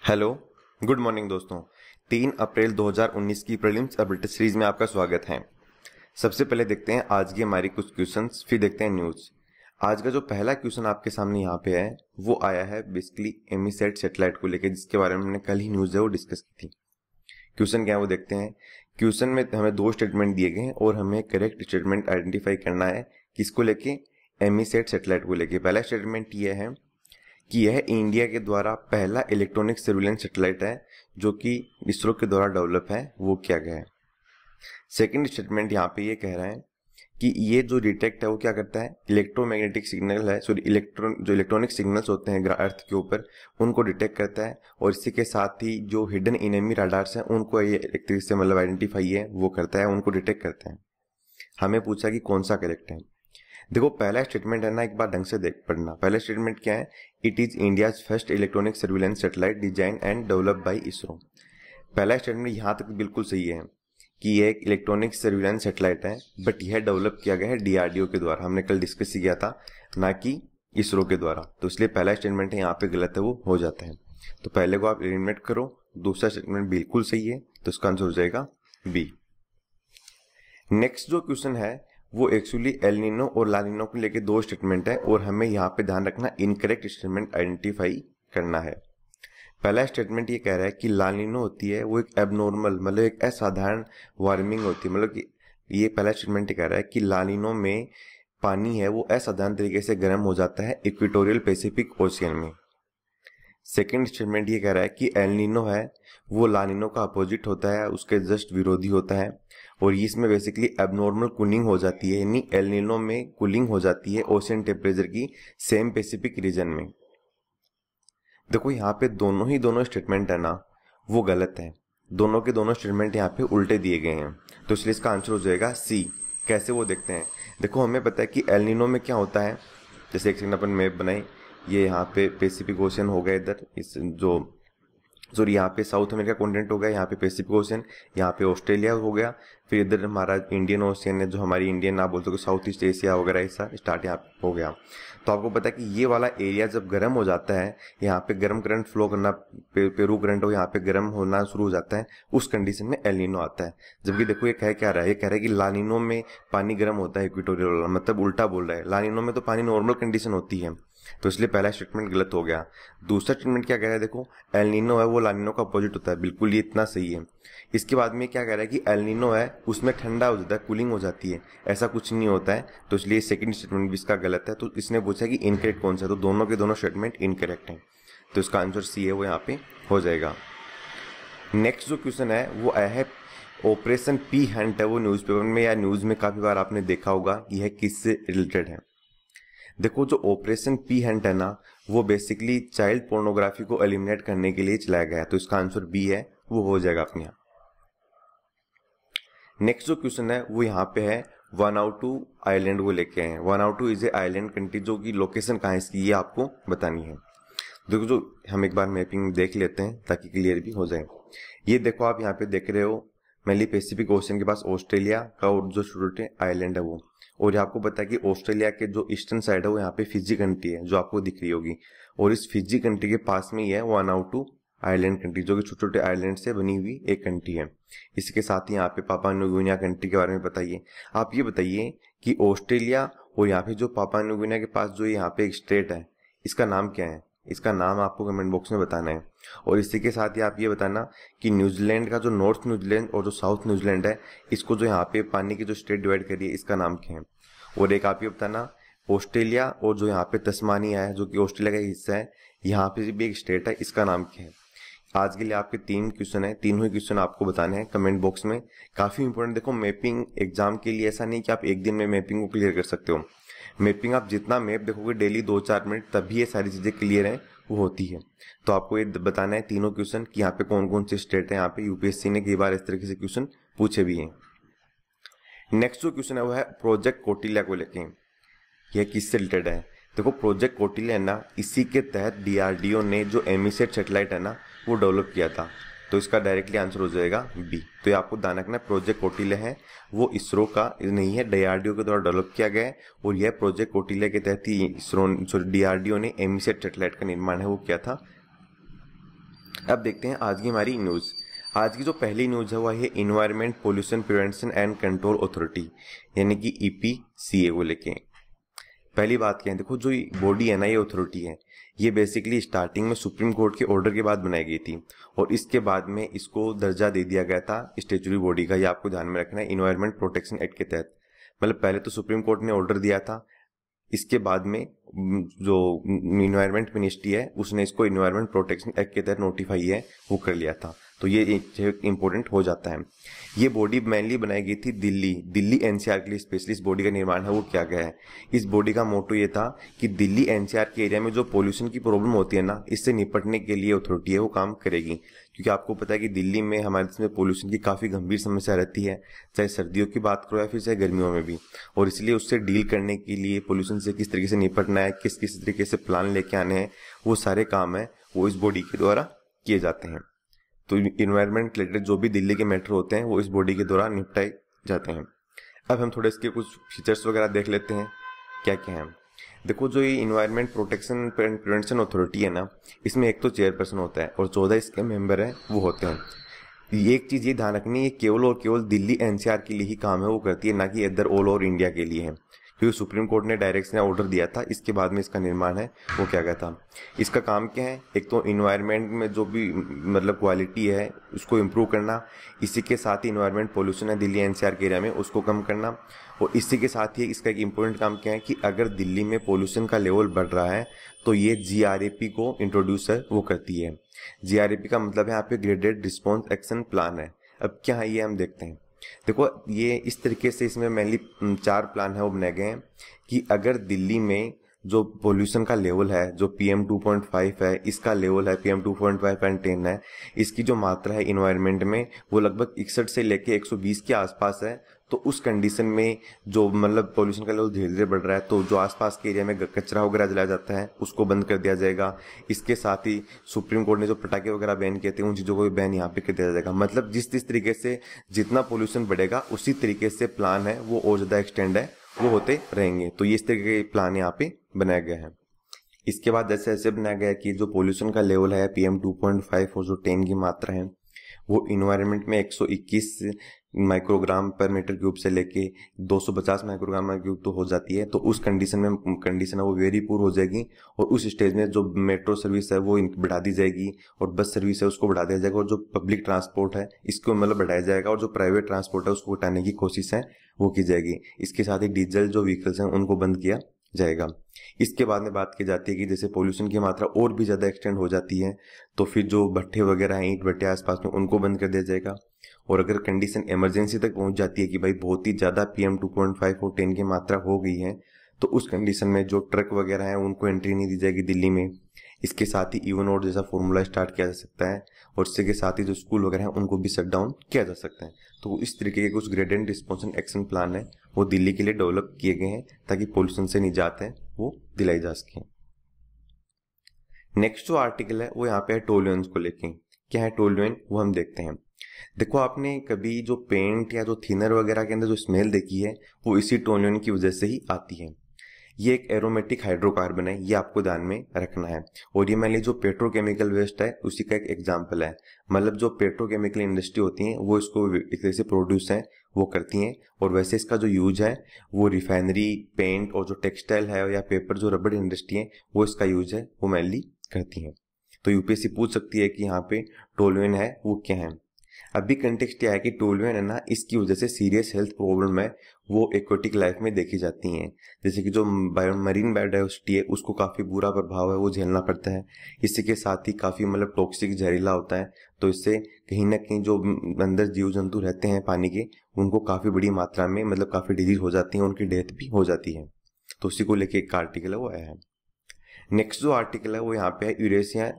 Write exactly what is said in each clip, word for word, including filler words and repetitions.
Hello, good morning दोस्तों। तीन अप्रैल दो हज़ार उन्नीस की प्रीलिम्स एबिलिटी सीरीज में आपका स्वागत है। सबसे पहले देखते हैं आज की हमारी कुछ क्वेश्चंस, फिर देखते हैं न्यूज। आज का जो पहला क्वेश्चन आपके सामने यहाँ पे है वो आया है बेसिकली एमीसैट सैटेलाइट को लेकर, जिसके बारे में हमने कल ही न्यूज है वो डिस्कस की थी। क्वेश्चन क्या है वो देखते हैं। क्वेश्चन में हमें दो स्टेटमेंट दिए गए हैं और हमें करेक्ट स्टेटमेंट आइडेंटिफाई करना है किसको लेके, एमीसैट सैटेलाइट को लेके। पहला स्टेटमेंट ये है कि यह इंडिया के द्वारा पहला इलेक्ट्रॉनिक सर्विलेंस सैटेलाइट है जो कि इसरो के द्वारा डेवलप है, वो किया गया है। सेकंड स्टेटमेंट यहाँ पे ये कह रहा है कि ये जो डिटेक्ट है वो क्या करता है, इलेक्ट्रोमैग्नेटिक सिग्नल है, सॉरी इलेक्ट्रॉन जो इलेक्ट्रॉनिक सिग्नल्स होते हैं अर्थ के ऊपर उनको डिटेक्ट करता है, और इसी के साथ ही जो हिडन इनेमी राडार्स हैं उनको ये इलेक्ट्रिक से मतलब आइडेंटिफाई है वो करता है, उनको डिटेक्ट करता है। हमें पूछा कि कौन सा करेक्ट है। देखो पहला स्टेटमेंट है ना, एक बार ढंग से देख पढ़ना। पहला स्टेटमेंट क्या है, it is India's first electronic surveillance satellite design and developed by ISRO. पहला स्टेटमेंट यहाँ तक बिल्कुल सही है कि यह एक इलेक्ट्रॉनिक सर्विलेंस सैटेलाइट है, बट यह डेवलप किया गया है डीआरडीओ के द्वारा। हमने कल डिस्कस किया था, ना कि इसरो के द्वारा। तो इसलिए पहला स्टेटमेंट है यहाँ पे गलत है, वो हो जाता है। तो पहले को आप एलिमिनेट करो, दूसरा स्टेटमेंट बिल्कुल सही है, तो इसका आंसर हो जाएगा बी। नेक्स्ट जो क्वेश्चन है वो एक्चुअली एल नीनो और ला नीनो को लेके दो स्टेटमेंट है, और हमें यहाँ पे ध्यान रखना इनकरेक्ट स्टेटमेंट आइडेंटिफाई करना है। पहला स्टेटमेंट ये कह रहा है कि ला नीनो होती है वो एक एबनॉर्मल मतलब एक असाधारण वार्मिंग होती है, मतलब कि ये पहला स्टेटमेंट ये कह रहा है कि ला नीनो में पानी है वो असाधारण तरीके से गर्म हो जाता है इक्वेटोरियल पैसिफिक ओशियन में। सेकेंड स्टेटमेंट ये कह रहा है कि एल नीनो है वो ला नीनो का अपोजिट होता है, उसके जस्ट विरोधी होता है, और इसमें बेसिकली एबनॉर्मल कूलिंग हो जाती है, यानी एल नीनो में कूलिंग हो जाती है ओशियन टेम्परेचर की सेम पैसिफिक रीजन में। देखो यहाँ पे दोनों ही दोनों स्टेटमेंट है ना वो गलत है, दोनों के दोनों स्टेटमेंट यहाँ पे उल्टे दिए गए हैं, तो इसलिए इसका आंसर हो जाएगा सी। कैसे वो देखते हैं। देखो हमें पता है कि एल नीनो में क्या होता है, जैसे एक सेकंड अपन मैप बनाए, ये यहाँ पे पैसिफिक ओशियन हो गया इधर, इस जो सॉरी यहाँ पे साउथ अमेरिका कॉन्टिनेंट हो गया, यहाँ पे पैसिफिक ओशियन, यहाँ पे ऑस्ट्रेलिया हो गया, फिर इधर हमारा इंडियन ओशियन है जो हमारी इंडियन ना बोल सको साउथ ईस्ट एशिया वगैरह ऐसा स्टार्ट यहाँ हो गया। तो आपको पता है कि ये वाला एरिया जब गर्म हो जाता है, यहाँ पे गर्म करंट फ्लो करना, पे, पेरू करंट हो यहाँ पे गर्म होना शुरू हो जाता है, उस कंडीशन में एल नीनो आता है। जबकि देखो ये कह क्या रहा है, ये कह रहा है कि ला नीनो में पानी गर्म होता है इक्वेटोरियल वाला, मतलब उल्टा बोल रहा है। ला नीनो में तो पानी नॉर्मल कंडीशन होती है, तो इसलिए पहला स्टेटमेंट गलत हो गया। दूसरा स्टेटमेंट क्या कह रहा है, देखो एल नीनो है वो ला नीनो का अपोजिट होता है, बिल्कुल ये इतना सही है। इसके बाद में क्या कह रहा है कि एल नीनो है उसमें ठंडा हो जाता है, कूलिंग हो जाती है, ऐसा कुछ नहीं होता है, तो इसलिए सेकंड स्टेटमेंट भी इसका गलत है। तो इसने पूछा कि इनकरेक्ट कौन सा है, तो दोनों के दोनों स्टेटमेंट इनकरेक्ट हैं, तो इसका आंसर सी है वो यहाँ पे हो जाएगा। नेक्स्ट जो क्वेश्चन है वो आया है ऑपरेशन पी हंट है, वो न्यूज़पेपर में या न्यूज में काफी बार आपने देखा होगा, यह किससे रिलेटेड है। देखो जो ऑपरेशन पी हंट है ना वो बेसिकली चाइल्ड पोर्नोग्राफी को एलिमिनेट करने के लिए चलाया गया है, तो इसका आंसर बी है, वो हो जाएगा अपने यहाँ। नेक्स्ट जो क्वेश्चन है वो यहाँ पे है वानाउटू आइलैंड को लेके हैं। Vanuatu is a island country, जो की लोकेशन कहाँ है इसकी ये आपको बतानी है। देखो जो हम एक बार मैपिंग देख लेते हैं ताकि क्लियर भी हो जाए। ये देखो आप यहाँ पे देख रहे हो मेनली पैसिफिक ओशियन के पास ऑस्ट्रेलिया का और जो छोटे आइलैंड है वो, और ये आपको पता है कि ऑस्ट्रेलिया के जो ईस्टर्न साइड है वो यहाँ पे फिजी कंट्री है जो आपको दिख रही होगी, और इस फिजी कंट्री के पास में ही है वानाउटू आइलैंड कंट्री, जो कि छोटे छोटे आइलैंड से बनी हुई एक कंट्री है। इसके साथ ही यहाँ पे पापा न्यू गिनिया कंट्री के बारे में बताइए। आप ये बताइए कि ऑस्ट्रेलिया और यहाँ पे जो पापा न्यू गिनिया के पास जो यहाँ पे एक स्टेट है, इसका नाम क्या है, इसका नाम आपको कमेंट बॉक्स में बताना है। और इसी के साथ ही आप ये बताना कि न्यूजीलैंड का जो नॉर्थ न्यूजीलैंड और जो साउथ न्यूजीलैंड है, इसको जो यहाँ पे पानी की जो स्टेट डिवाइड करी है इसका नाम क्या है। और एक आप ये बताना ऑस्ट्रेलिया और जो यहाँ पे तस्मानिया है जो कि ऑस्ट्रेलिया का हिस्सा है, यहाँ पे भी एक स्टेट है, इसका नाम क्या है। आज के लिए आपके तीन क्वेश्चन है, तीनों ही क्वेश्चन आपको बताने हैं कमेंट बॉक्स में। काफी इंपॉर्टेंट, देखो मैपिंग एग्जाम के लिए ऐसा नहीं कि आप एक दिन में मैपिंग को क्लियर कर सकते हो। मैपिंग आप जितना मैप देखोगे डेली दो चार मिनट, तभी ये सारी चीजें क्लियर हैं वो होती है। तो आपको ये बताना है तीनों क्वेश्चन कि यहाँ पे कौन कौन से स्टेट है। यहाँ पे यूपीएससी ने कई बार इस तरीके से क्वेश्चन पूछे भी हैं। नेक्स्ट जो क्वेश्चन है वो है प्रोजेक्ट कौटिल्य को लेके, यह किससे रिलेटेड है। देखो प्रोजेक्ट कौटिल्य है ना, इसी के तहत डीआरडीओ ने जो एमीसैट सैटेलाइट है ना वो डेवलप किया था, तो इसका डायरेक्टली आंसर हो जाएगा बी। तो ये आपको ध्यान रखना, प्रोजेक्ट कौटिल्य है वो इसरो का नहीं है, डीआरडीओ के द्वारा डेवलप किया गया है, और यह प्रोजेक्ट कौटिल्य के तहत ही इसरो सॉरी डीआरडीओ ने एमीसैट सैटेलाइट का निर्माण है वो किया था। अब देखते हैं आज की हमारी न्यूज़। आज की जो पहली न्यूज़ है वो है environment pollution prevention and control authority यानी कि ई पी सी ए को लेके। पहली बात क्या है, देखो जो बॉडी है ना, ये अथॉरिटी है, ये बेसिकली स्टार्टिंग में सुप्रीम कोर्ट के ऑर्डर के बाद बनाई गई थी और इसके बाद में इसको दर्जा दे दिया गया था स्टेचुरी बॉडी का। ये आपको ध्यान में रखना है इन्वायरमेंट प्रोटेक्शन एक्ट के तहत। मतलब पहले तो सुप्रीम कोर्ट ने ऑर्डर दिया था, इसके बाद में जो इन्वायरमेंट मिनिस्ट्री है उसने इसको इन्वायरमेंट प्रोटेक्शन एक्ट के तहत नोटिफाई है वो कर लिया था। तो ये एक इंपॉर्टेंट हो जाता है। ये बॉडी मेनली बनाई गई थी दिल्ली दिल्ली एनसीआर के लिए स्पेशली। इस बॉडी का निर्माण है वो किया गया है। इस बॉडी का मोटो ये था कि दिल्ली एनसीआर के एरिया में जो पोल्यूशन की प्रॉब्लम होती है ना, इससे निपटने के लिए अथॉरिटी है वो काम करेगी। क्योंकि आपको पता है कि दिल्ली में हमारे देश में पोल्यूशन की काफ़ी गंभीर समस्या रहती है, चाहे सर्दियों की बात करो या फिर चाहे गर्मियों में भी। और इसलिए उससे डील करने के लिए पोल्यूशन से किस तरीके से निपटना है, किस किस तरीके से प्लान लेके आने हैं, वो सारे काम है वो इस बॉडी के द्वारा किए जाते हैं। तो इन्वायरमेंट रिलेटेड जो भी दिल्ली के मैटर होते हैं वो इस बॉडी के द्वारा निपटाए जाते हैं। अब हम थोड़े इसके कुछ फीचर्स वगैरह देख लेते हैं क्या क्या है। देखो जो ये environment protection and prevention authority है ना, इसमें एक तो चेयरपर्सन होता है और चौदह इसके मेंबर हैं वो होते हैं। ये एक चीज़ ये ध्यान रखनी है, ये केवल और केवल दिल्ली एनसीआर के लिए ही काम है वो करती है, ना कि इधर ऑल ओवर इंडिया के लिए है। क्योंकि सुप्रीम कोर्ट ने डायरेक्शन ऑर्डर दिया था, इसके बाद में इसका निर्माण है वो क्या गया था। इसका काम क्या है, एक तो इन्वायरमेंट में जो भी मतलब क्वालिटी है उसको इम्प्रूव करना, इसी के साथ ही इन्वायरमेंट पोल्यूशन है दिल्ली एनसीआर के एरिया में उसको कम करना। और इसी के साथ ही इसका एक इम्पोर्टेंट काम क्या है कि अगर दिल्ली में पोल्यूशन का लेवल बढ़ रहा है तो ये जी आर ए पी को इंट्रोड्यूस है वो करती है। जी आर ए पी का मतलब है यहाँ पे ग्रेडेड रिस्पॉन्स एक्शन प्लान है। अब क्या है ये हम देखते हैं। देखो ये इस तरीके से इसमें मेनली चार प्लान है वो बनाए गए हैं कि अगर दिल्ली में जो पोल्यूशन का लेवल है, जो P M two point five है, इसका लेवल है P M two point five and ten है, इसकी जो मात्रा है इन्वायरमेंट में वो लगभग इकसठ से लेके एक सौ बीस के आसपास है, तो उस कंडीशन में जो मतलब पोल्यूशन का लेवल धीरे धीरे बढ़ रहा है तो जो आसपास के एरिया में कचरा वगैरह जलाया जाता है उसको बंद कर दिया जाएगा। इसके साथ ही सुप्रीम कोर्ट ने जो पटाखे वगैरह बैन किए थे उन चीज़ों को भी बैन यहाँ पे कर दिया जाएगा। मतलब जिस जिस तरीके से जितना पोल्यूशन बढ़ेगा उसी तरीके से प्लान है वो और ज़्यादा एक्सटेंड है वो होते रहेंगे। तो ये इस तरीके के प्लान यहाँ पे बनाया गया है। इसके बाद जैसे ऐसे बनाया गया कि जो पोल्यूशन का लेवल है P M two point five और जो टेन की मात्रा है वो इन्वायरमेंट में एक सौ इक्कीस माइक्रोग्राम पर मीटर क्यूब से लेके दो सौ पचास माइक्रोग्राम पर क्यूब तो हो जाती है। तो उस कंडीशन में कंडीशन है वो वेरी पुअर हो जाएगी और उस स्टेज में जो मेट्रो सर्विस है वो बढ़ा दी जाएगी और बस सर्विस है उसको बढ़ा दिया जाएगा और जो पब्लिक ट्रांसपोर्ट है इसको मतलब बढ़ाया जाएगा और जो प्राइवेट ट्रांसपोर्ट है उसको हटाने की कोशिश है वो की जाएगी। इसके साथ ही डीजल जो व्हीकल्स हैं उनको बंद किया जाएगा। इसके बाद में बात की जाती है कि जैसे पोल्यूशन की मात्रा और भी ज़्यादा एक्सटेंड हो जाती है तो फिर जो भट्ठे वगैरह हैं, ईंट भट्टे आसपास में, उनको बंद कर दिया जाएगा। और अगर कंडीशन इमरजेंसी तक पहुंच जाती है कि भाई बहुत ही ज़्यादा P M two point five और टेन की मात्रा हो गई है तो उस कंडीशन में जो ट्रक वगैरह हैं उनको एंट्री नहीं दी जाएगी दिल्ली में। इसके साथ ही इवन और जैसा फॉर्मूला स्टार्ट किया जा सकता है और इसके के साथ ही जो स्कूल वगैरह हैं उनको भी शट डाउन किया जा सकता है। तो इस तरीके के कुछ graded response and action plan है वो दिल्ली के लिए डेवलप किए गए हैं ताकि पोल्यूशन से निजात है वो दिलाई जा सके। नेक्स्ट जो आर्टिकल है वो यहाँ पे है टोल्यूएंस को लेके। क्या है टोल्यूएंट वो हम देखते हैं। देखो आपने कभी जो पेंट या जो थिनर वगैरह के अंदर जो स्मेल देखी है वो इसी टोल्यूएंट की वजह से ही आती है। ये एक एरोमेटिक हाइड्रोकार्बन है, ये आपको ध्यान में रखना है। और ये मान लीजिए जो पेट्रोकेमिकल वेस्ट है उसी का एक एग्जाम्पल है। मतलब जो पेट्रोकेमिकल इंडस्ट्री होती है वो इसको एक तरह से प्रोड्यूस है वो करती हैं और वैसे इसका जो यूज है वो रिफाइनरी, पेंट और जो टेक्सटाइल है या पेपर जो रबड़ इंडस्ट्री है वो इसका यूज है वो मेनली करती हैं। तो यूपीएससी पूछ सकती है कि यहाँ पे टोल्यूएन है वो क्या है। अभी कंटेक्स्ट क्या है कि टोल्यूएन है ना, इसकी वजह से सीरियस हेल्थ प्रॉब्लम है वो एक्वेटिक लाइफ में देखी जाती हैं। जैसे कि जो बायो मरीन बायोडाइवर्सिटी है उसको काफ़ी बुरा प्रभाव है वो झेलना पड़ता है। इसी के साथ ही काफ़ी मतलब टॉक्सिक जहरीला होता है, तो इससे कहीं ना कहीं जो अंदर जीव जंतु रहते हैं पानी के उनको काफ़ी बड़ी मात्रा में मतलब काफ़ी डिजीज हो जाती है, उनकी डेथ भी हो जाती है। तो उसी को लेके एक आर्टिकल है वो आया है। नेक्स्ट जो आर्टिकल है वो यहाँ पे है यूरेशिया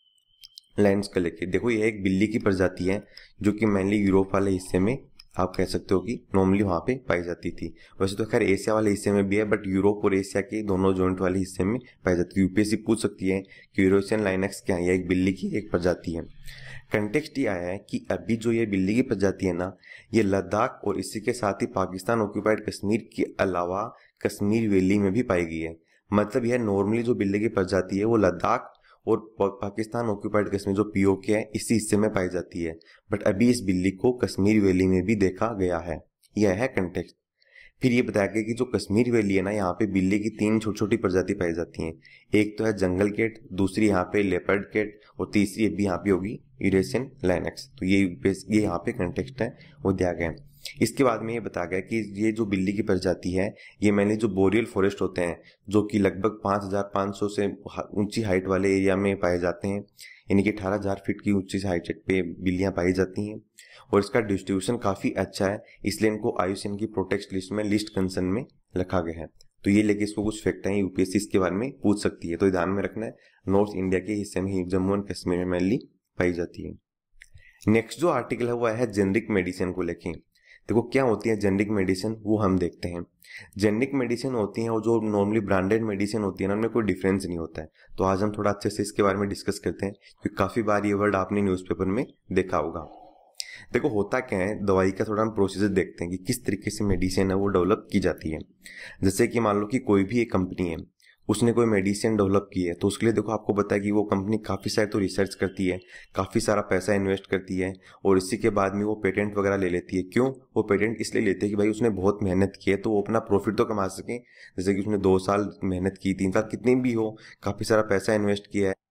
लायंस का लेके। देखो ये एक बिल्ली की प्रजाति है जो कि मेनली यूरोप वाले हिस्से में आप कह सकते हो कि नॉर्मली वहाँ पे पाई जाती थी। वैसे तो खैर एशिया वाले हिस्से में भी है बट यूरोप और एशिया के दोनों जॉइंट वाले हिस्से में पाई जाती है। यूपीएससी पूछ सकती है कि यूरेशियन लायनेक्स क्या है, यह एक बिल्ली की एक प्रजाति है। कंटेक्स्ट ये आया है कि अभी जो ये बिल्ली की प्रजाति है ना, ये लद्दाख और इसी के साथ ही पाकिस्तान ऑक्यूपाइड कश्मीर के अलावा कश्मीर वैली में भी पाई गई है। मतलब यह नॉर्मली जो बिल्ली की प्रजाति है वो लद्दाख और पाकिस्तान ऑक्यूपाइड कश्मीर जो पीओके है इसी हिस्से में पाई जाती है, बट अभी इस बिल्ली को कश्मीर वैली में भी देखा गया है। यह है कंटेक्स्ट। फिर ये बताया गया कि जो कश्मीर वैली है ना, यहाँ पे बिल्ली की तीन छोटी छोटी प्रजाति पाई जाती हैं। एक तो है जंगल कैट, दूसरी यहाँ पे लेपर्ड कैट, और तीसरी अभी यहाँ पे होगी यूरेशियन लाइनेक्स। तो ये ये यहाँ पे कंटेक्स्ट है वो दिया गया है। इसके बाद में ये बताया गया कि ये जो बिल्ली की प्रजाति है ये मैंने जो बोरियल फॉरेस्ट होते हैं जो कि लगभग पाँच हज़ार पाँच सौ से ऊंची हाइट वाले एरिया में पाए जाते हैं, यानी कि अठारह हज़ार फीट की ऊंची हाइट पे बिल्लियां पाई जाती हैं, और इसका डिस्ट्रीब्यूशन काफ़ी अच्छा है, इसलिए इनको आईयूसीएन की प्रोटेक्ट लिस्ट में लिस्ट कंसर्न में रखा गया है। तो ये लेके इसको कुछ फैक्ट है यूपीएससी इसके बारे में पूछ सकती है, तो ध्यान में रखना है। नॉर्थ इंडिया के हिस्से में जम्मू एंड कश्मीर में मेनली पाई जाती है। नेक्स्ट जो आर्टिकल है वो है जेनरिक मेडिसिन को लेके। देखो क्या होती है जेनरिक मेडिसिन, वो हम देखते हैं। जेनरिक मेडिसिन होती है और जो नॉर्मली ब्रांडेड मेडिसिन होती है ना, उनमें कोई डिफरेंस नहीं होता है। तो आज हम थोड़ा अच्छे से इसके बारे में डिस्कस करते हैं, क्योंकि काफ़ी बार ये वर्ड आपने न्यूज़पेपर में देखा होगा। देखो होता क्या है, दवाई का थोड़ा हम प्रोसीजर देखते हैं कि किस तरीके से मेडिसिन है वो डेवलप की जाती है। जैसे कि मान लो कि कोई भी एक कंपनी है, उसने कोई मेडिसिन डेवलप की है, तो उसके लिए देखो आपको पता है कि वो कंपनी काफ़ी सारी तो रिसर्च करती है, काफ़ी सारा पैसा इन्वेस्ट करती है, और इसी के बाद में वो पेटेंट वगैरह ले लेती है। क्यों वो पेटेंट इसलिए लेती है कि भाई उसने बहुत मेहनत की है तो वो अपना प्रॉफिट तो कमा सके। जैसे कि उसने दो साल मेहनत की, तीन साल कितनी भी हो, काफ़ी सारा पैसा इन्वेस्ट किया है।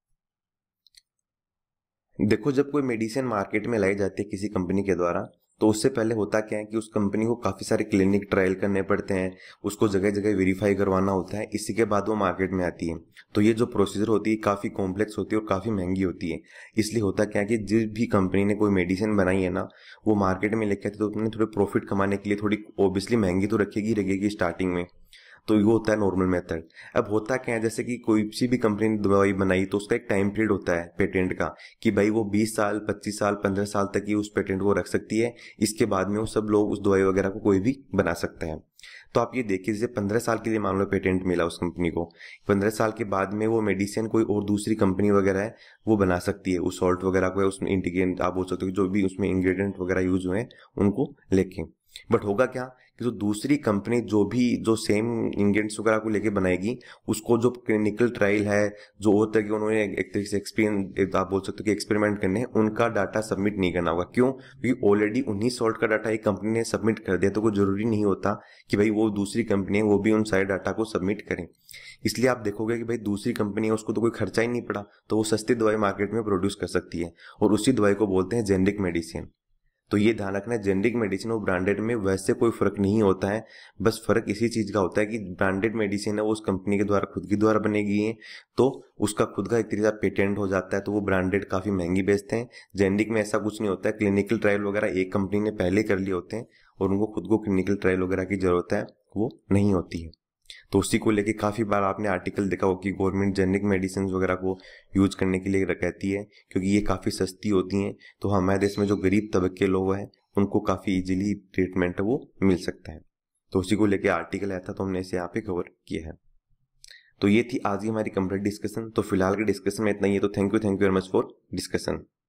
देखो जब कोई मेडिसिन मार्केट में लाई जाती है किसी कंपनी के द्वारा, तो उससे पहले होता क्या है कि उस कंपनी को काफ़ी सारे क्लिनिक ट्रायल करने पड़ते हैं, उसको जगह जगह वेरीफाई करवाना होता है, इसी के बाद वो मार्केट में आती है। तो ये जो प्रोसीजर होती है काफ़ी कॉम्प्लेक्स होती है और काफ़ी महंगी होती है। इसलिए होता क्या है कि जिस भी कंपनी ने कोई मेडिसिन बनाई है ना, वो मार्केट में लेके आती है तो अपने थोड़े प्रॉफिट कमाने के लिए थोड़ी ऑब्वियसली महंगी तो रखेगी रखेगी स्टार्टिंग में। तो ये होता है नॉर्मल मेथड। अब होता क्या है, जैसे कि कोई सी भी कंपनी ने दवाई बनाई तो उसका एक टाइम पीरियड होता है पेटेंट का, कि भाई वो बीस साल पच्चीस साल पंद्रह साल तक ही उस पेटेंट को रख सकती है। इसके बाद में वो सब लोग उस दवाई वगैरह को कोई भी बना सकते हैं। तो आप ये देखिए, जैसे पंद्रह साल के लिए मान लो पेटेंट मिला उस कंपनी को, पंद्रह साल के बाद में वो मेडिसिन कोई और दूसरी कंपनी वगैरह है वो बना सकती है, उस सॉल्ट वगैरह को, उसमें इंटीग्रेंट आप बोल सकते हो जो भी उसमें इंग्रेडिएंट वगैरह यूज हुए हैं उनको लेके। बट होगा क्या कि जो दूसरी कंपनी जो भी जो सेम इंग्रेडिएंट्स वगैरह को लेके बनाएगी, उसको जो क्लिनिकल ट्रायल है जो होता है कि उन्होंने एक तरीके से एक्सपेरिमेंट आप बोल सकते हो कि एक्सपेरिमेंट करने हैं, उनका डाटा सबमिट नहीं करना होगा। क्यों? क्योंकि ऑलरेडी उन्हीं सॉल्ट का डाटा एक कंपनी ने सबमिट कर दिया, तो कोई जरूरी नहीं होता कि भाई वो दूसरी कंपनी है वो भी उन सारे डाटा को सबमिट करें। इसलिए आप देखोगे कि भाई दूसरी कंपनी है उसको तो कोई खर्चा ही नहीं पड़ा, तो वो सस्ती दवाई मार्केट में प्रोड्यूस कर सकती है, और उसी दवाई को बोलते हैं जेनरिक मेडिसिन। तो ये ध्यान रखना है, जेनरिक मेडिसिन और ब्रांडेड में वैसे कोई फर्क नहीं होता है, बस फर्क इसी चीज का होता है कि ब्रांडेड मेडिसिन है वो उस कंपनी के द्वारा खुद की द्वारा बनेगी है, तो उसका खुद का एक तरीके से पेटेंट हो जाता है, तो वो ब्रांडेड काफी महंगी बेचते हैं। जेनरिक में ऐसा कुछ नहीं होता है, क्लिनिकल ट्रायल वगैरह एक कंपनी ने पहले कर लिए होते हैं और उनको खुद को क्लिनिकल ट्रायल वगैरह की जरूरत है वो नहीं होती है। तो उसी को लेके काफ़ी बार आपने आर्टिकल देखा हो कि गवर्नमेंट जेनरिक मेडिसिन वगैरह को यूज करने के लिए कहती है, क्योंकि ये काफ़ी सस्ती होती हैं, तो हमारे देश में जो गरीब तबके के लोग हैं उनको काफ़ी इजीली ट्रीटमेंट है वो मिल सकता है। तो उसी को लेके आर्टिकल आया था, तो हमने इसे यहाँ पे कवर किया है। तो ये थी आज की हमारी कंप्लीट डिस्कशन। तो फिलहाल के डिस्कशन में इतना ही है, तो thank you thank you very much for discussion.